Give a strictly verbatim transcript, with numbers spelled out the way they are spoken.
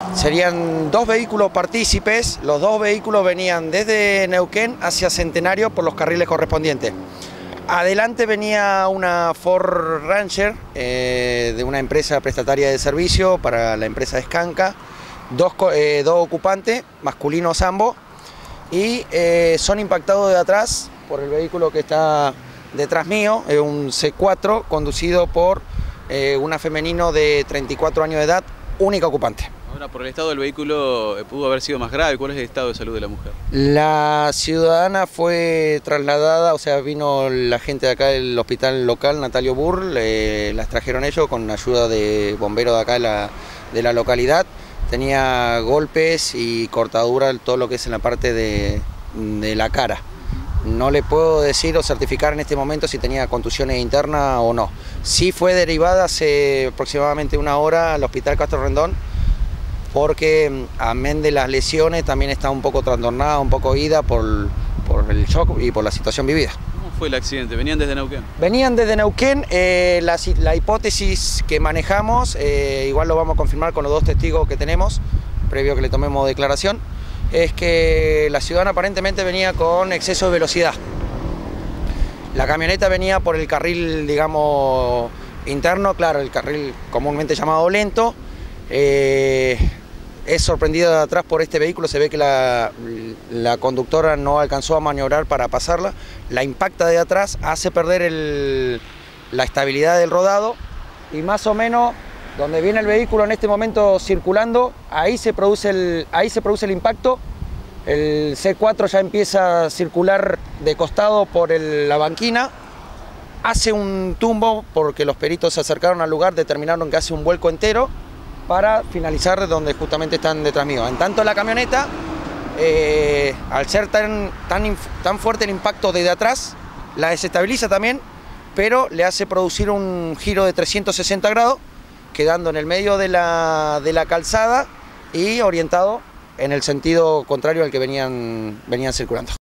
Serían dos vehículos partícipes, los dos vehículos venían desde Neuquén hacia Centenario por los carriles correspondientes. Adelante venía una Ford Ranger eh, de una empresa prestataria de servicio para la empresa Escanca, dos, eh, dos ocupantes, masculinos ambos, y eh, son impactados de atrás por el vehículo que está detrás mío, es un C cuatro conducido por eh, una femenino de treinta y cuatro años de edad, única ocupante. Ahora, por el estado del vehículo, ¿pudo haber sido más grave? ¿Cuál es el estado de salud de la mujer? La ciudadana fue trasladada, o sea, vino la gente de acá del hospital local, Natalio Burr, le, las trajeron ellos con ayuda de bomberos de acá de la, de la localidad. Tenía golpes y cortaduras, todo lo que es en la parte de, de la cara. No le puedo decir o certificar en este momento si tenía contusiones internas o no. Sí fue derivada hace aproximadamente una hora al hospital Castro Rendón, porque amén de las lesiones también está un poco trastornada, un poco ida por, por el shock y por la situación vivida. ¿Cómo fue el accidente? ¿Venían desde Neuquén? Venían desde Neuquén, eh, la, la hipótesis que manejamos, eh, igual lo vamos a confirmar con los dos testigos que tenemos, previo que le tomemos declaración, es que la ciudadana aparentemente venía con exceso de velocidad. La camioneta venía por el carril, digamos, interno, claro, el carril comúnmente llamado lento. Eh, es sorprendida de atrás por este vehículo, se ve que la, la conductora no alcanzó a maniobrar para pasarla, la impacta de atrás, hace perder el, la estabilidad del rodado y más o menos donde viene el vehículo en este momento circulando, ahí se produce el, ahí se produce el impacto. El C cuatro ya empieza a circular de costado por el, la banquina, hace un tumbo porque los peritos se acercaron al lugar, determinaron que hace un vuelco entero para finalizar donde justamente están detrás mío. En tanto la camioneta, eh, al ser tan, tan, tan fuerte el impacto desde atrás, la desestabiliza también, pero le hace producir un giro de trescientos sesenta grados, quedando en el medio de la, de la calzada y orientado en el sentido contrario al que venían, venían circulando.